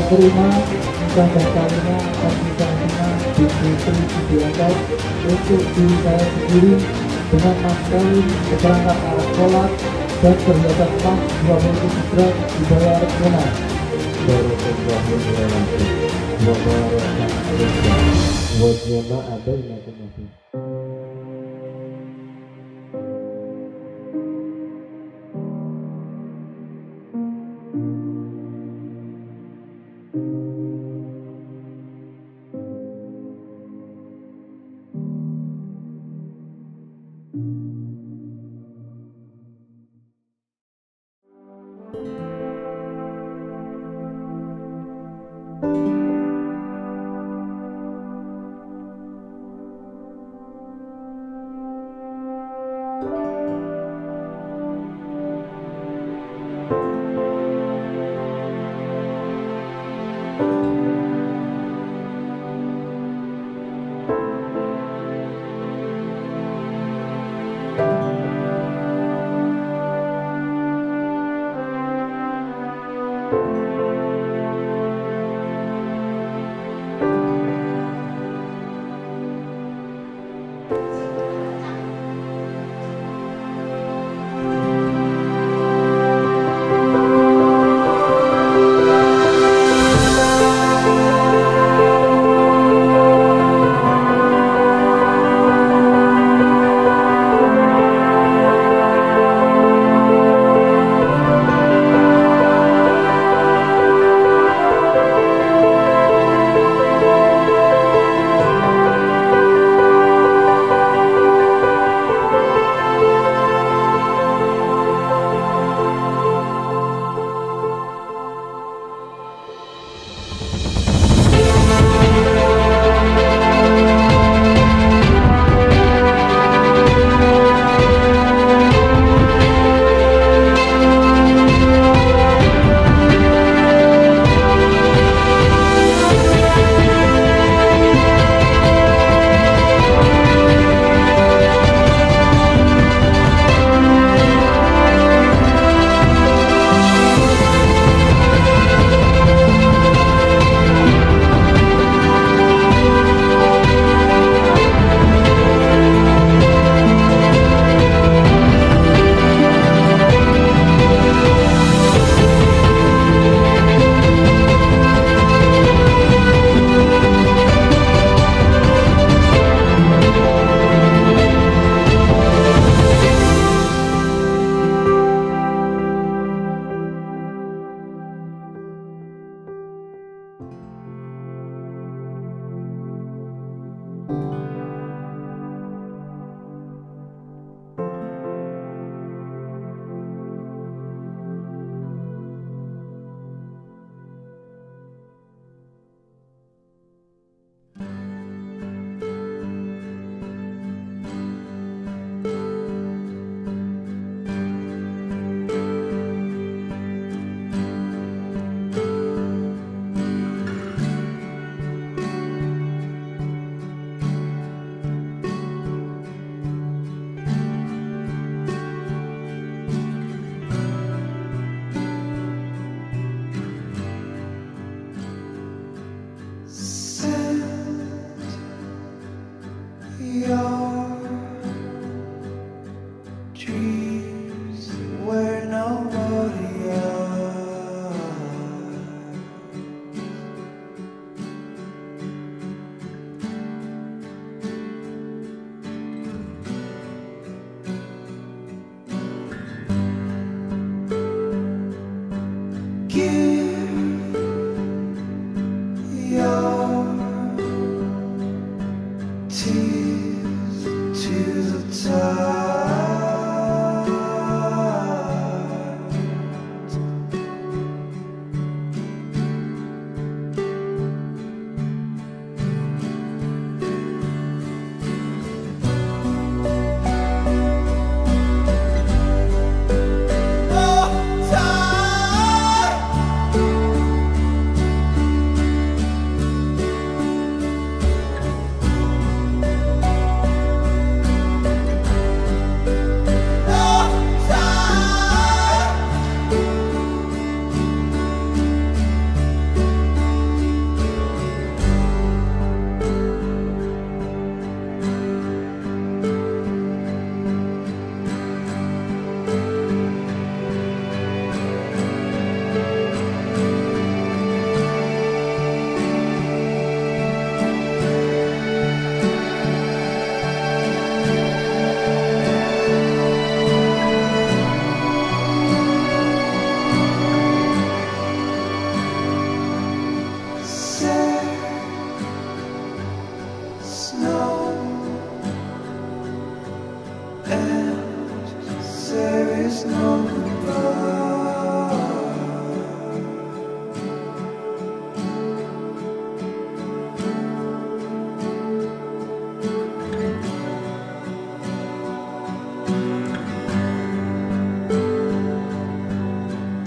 terima nikah dan kawinnya Sandi Selvina binti Prewedding untuk diri saya sendiri dengan mas kawin, keterangan alat sholat dan perhiasan emas 27 gram dibayar tunai.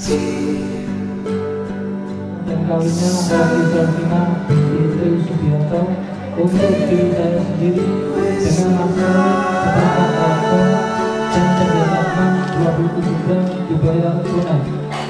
Dan kalinya mewakili Selvina di Prewedding untuk diri saya sendiri dengan masalah seperangkat alat sholat dan kerjasama 27 gram dibayar tunai.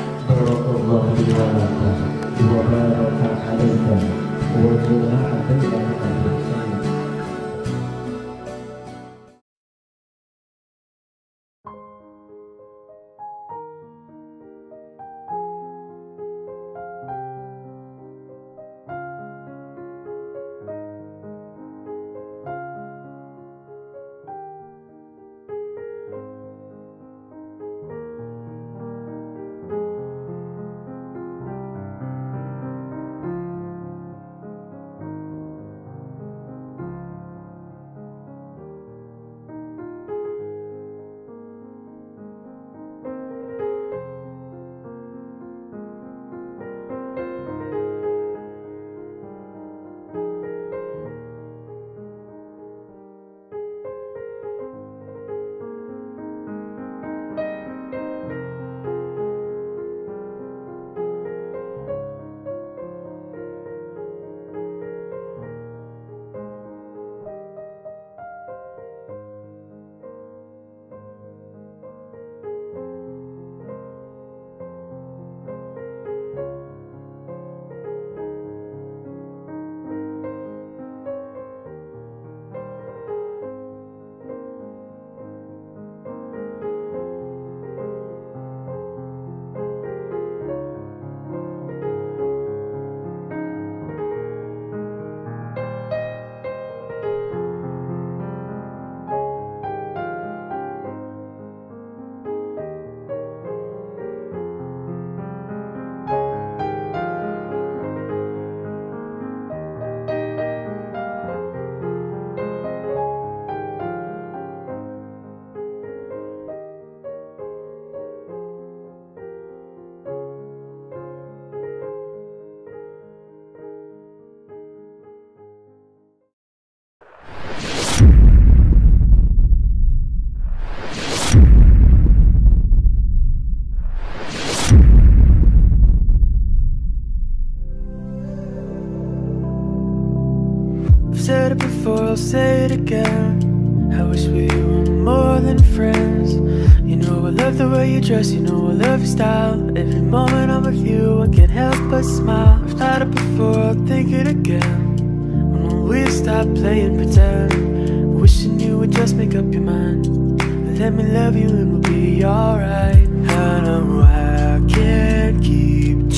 Said it before, I'll say it again. I wish we were more than friends. You know I love the way you dress, you know I love your style. Every moment I'm with you, I can't help but smile. I've thought it before, I'll think it again. When we stop playing pretend, wishing you would just make up your mind. Let me love you and we'll be alright. I know I can't keep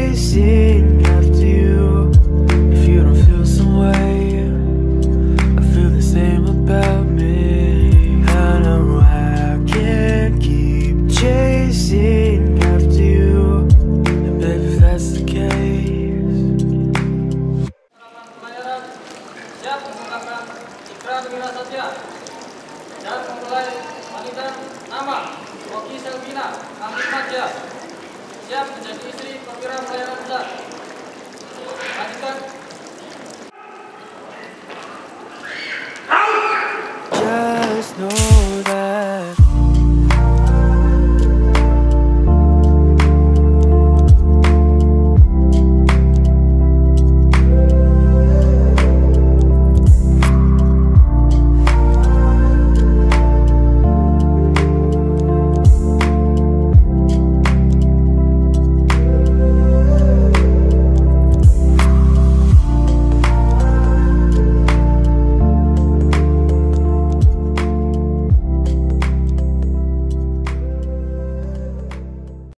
chasing after you if you don't feel some way. Same about me. I know I can't keep chasing after you, and baby, if that's the case. Pelajaran siap menggunakan ikrar wira satya dan memulai wanita nama Selvina, Anggi Maja, siap menjadi istri perwira pelayaran besar.